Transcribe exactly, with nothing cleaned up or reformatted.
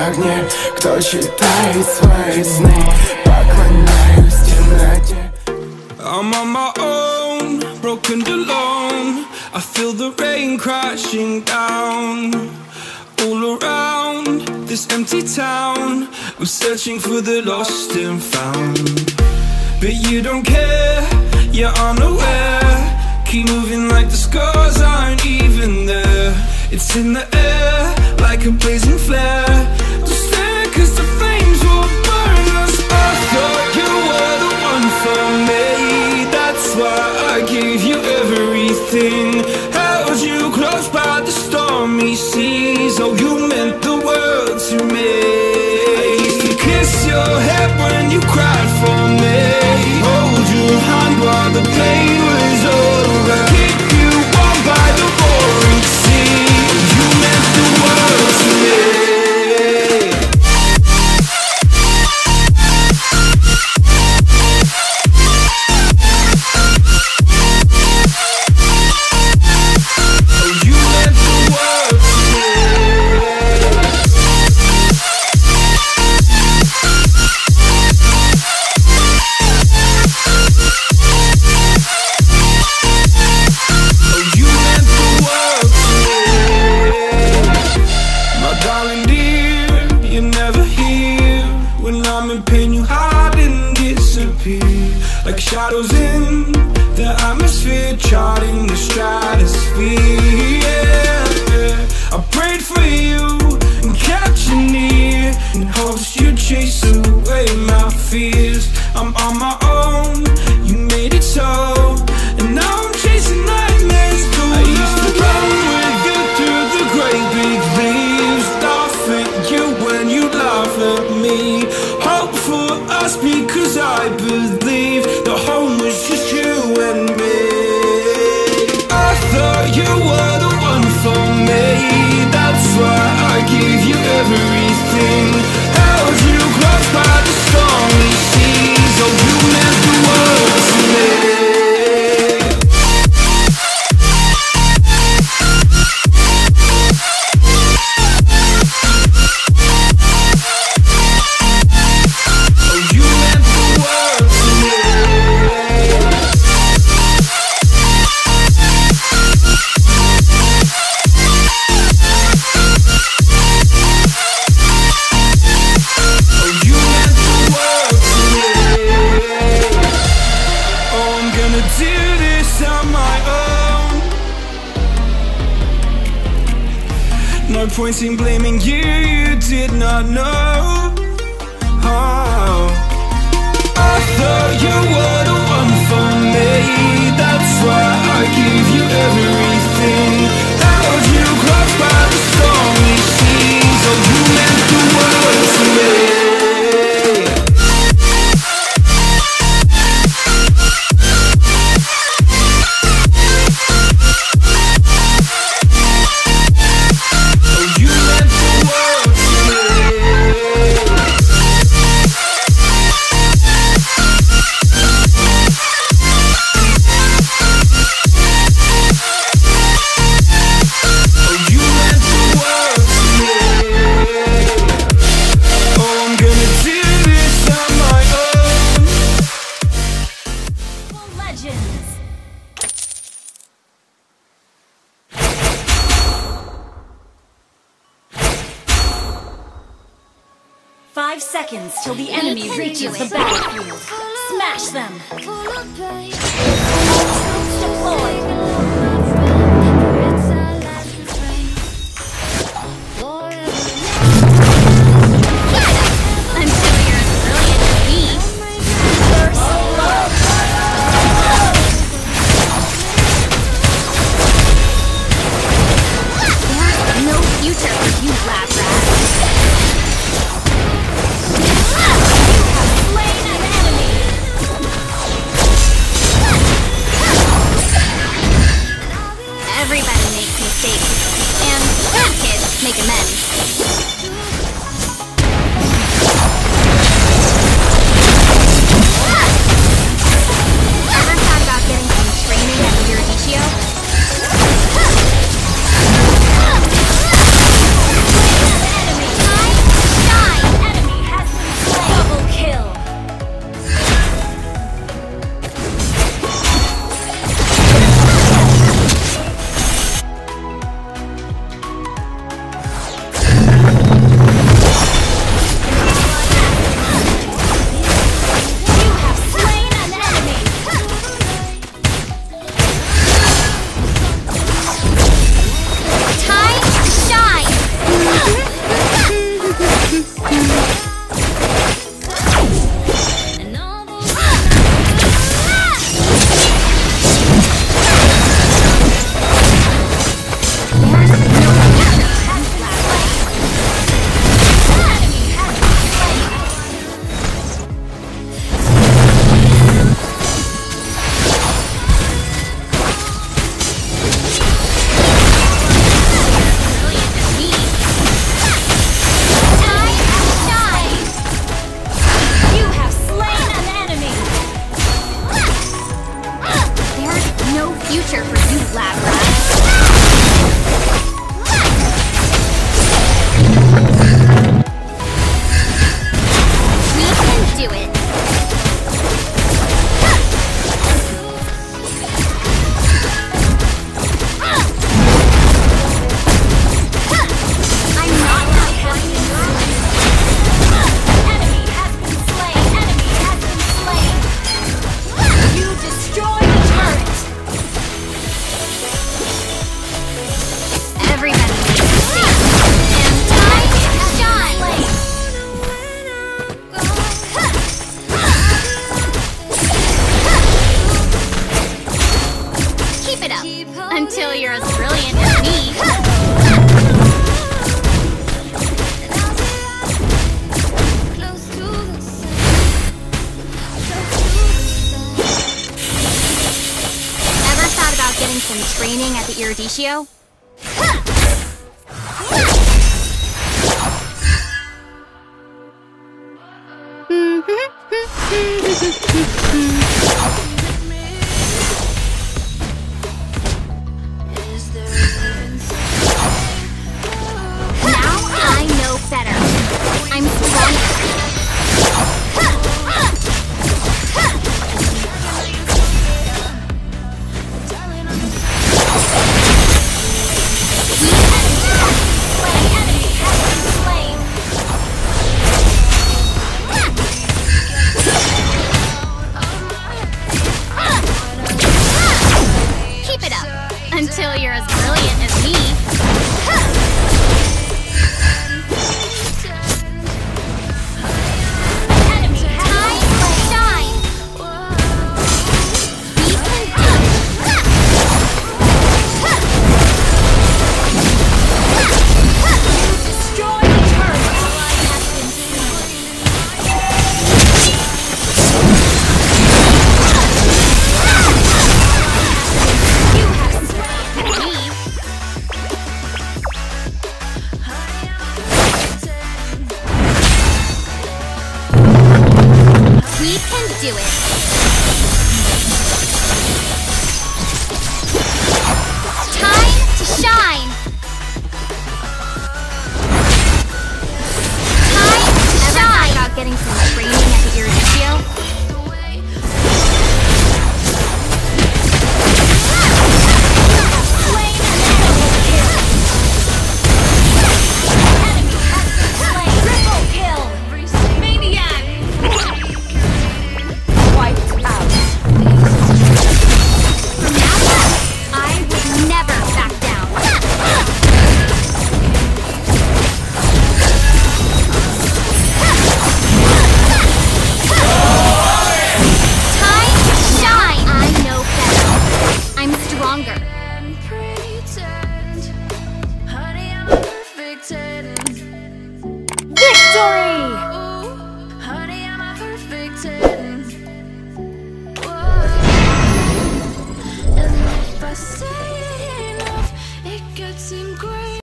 огне. Кто читает свои сны, поклоняюсь темноте. I'm on my own, broken and alone. I feel the rain crashing down all around this empty town. I'm searching for the lost and found, but you don't care, you're unaware. Keep moving like the scars aren't even there. It's in the air, like a blazing flare. Don't stare, cause the flames will burn us. I thought you were the one for me, that's why I gave you everything. Held you close by the stormy seas. Oh, you meant the world to me. I used to kiss your head when you cried for me, hold your hand while the pain was over, keep you warm by the roaring sea. You meant the world to me. Like shadows in the atmosphere, charting the stratosphere. Yeah. I prayed for you and kept you near, in hopes you'd chase away my fears. I'm on my own, you made it so, and now I'm chasing nightmares too. I used to run with you through the great big leaves, laugh at you when you laugh at me. Hope for us because I believe the home was just you and me. I thought you were the one for me, that's why I gave you everything. Held you close by the stormy seas. Oh, you meant the world to me. No point in blaming you, you did not know. Oh, I thought you were the one for me, that's why I gave you everything. Held you close by the stormy seas. Oh, you meant the world to me. Five seconds till the enemy reaches the battlefield. Smash them! Deploy! Eurydicio? Now I know better. I'm stronger. Keep it up until you're as brilliant as me. We can do it. Time to shine. Time to Ever shine. About getting some training at the Eurydicio? Victory!